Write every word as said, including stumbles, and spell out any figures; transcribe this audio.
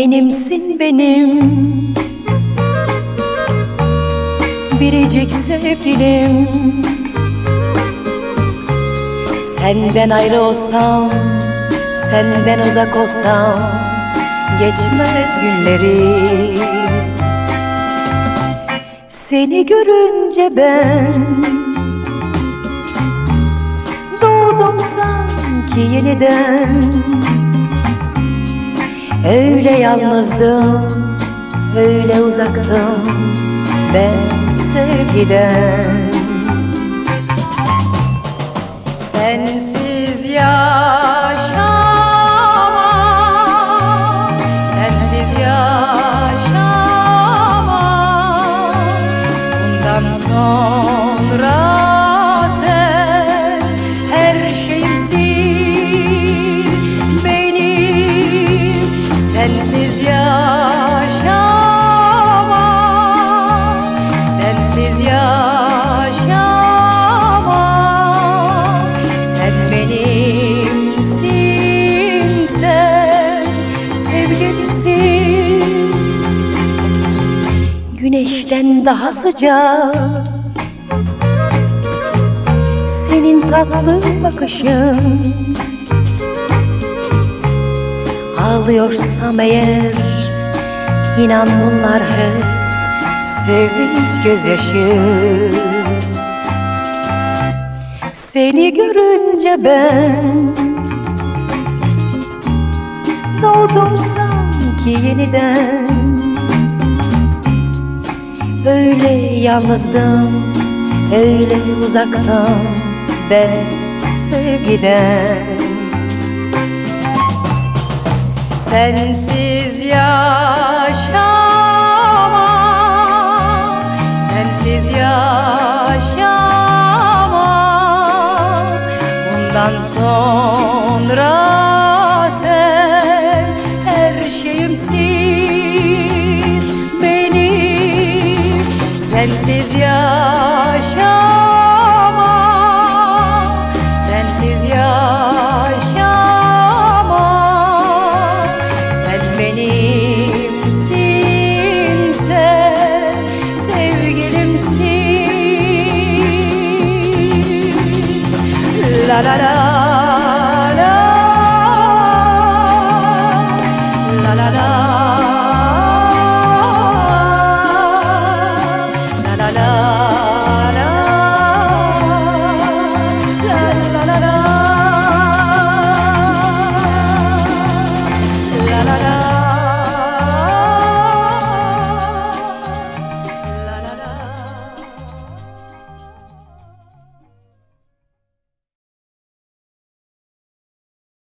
benimsin benim, biricik sevgilim. Senden ayrı olsam, senden uzak olsam geçmez günleri. Seni görünce ben doğdum sanki yeniden. Öyle yalnızdım, öyle uzaktım ben sevgiden. Sensiz yaşamam, sensiz yaşamam. Bundan sonra sen her şeyimsin benim. Sensiz yaşamam, sensiz yaşamam. Sen benimsin, sen sevgilimsin. Güneşten daha sıcak senin tatlı bakışın. Ağlıyorsam eğer inan bunlar hep sevinç gözyaşı. Seni görünce ben doğdum sanki yeniden. Öyle yalnızdım, öyle uzaktım ben sevgiden. Sensiz yaşamam, sensiz yaşamam. Bundan sonra sen her şeyimsin benim. Sensiz yaşamam, sensiz yaşamam. Sen benimsin, sen sevgilimsin. La la la.